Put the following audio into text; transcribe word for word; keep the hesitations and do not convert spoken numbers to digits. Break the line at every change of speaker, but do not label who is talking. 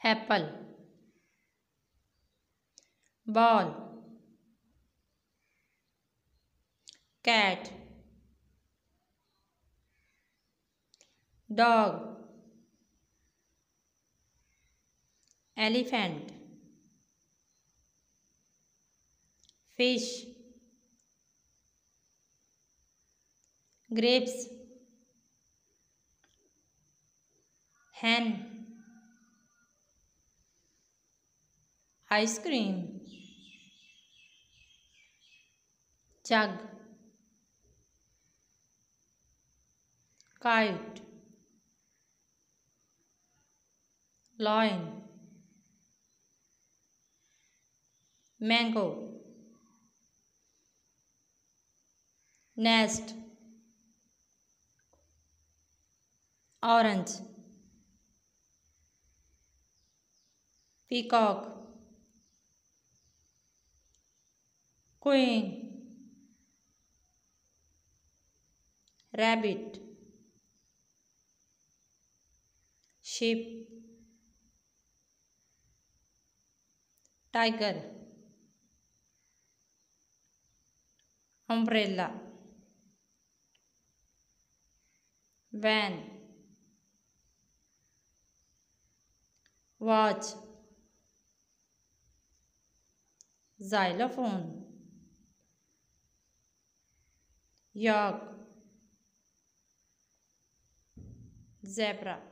apple, ball, cat, dog, elephant, fish, grapes, hen, ice cream, jug, kite, lion, mango, nest, orange, peacock, queen, rabbit, sheep, tiger, umbrella, van, watch, xylophone, yak, zebra.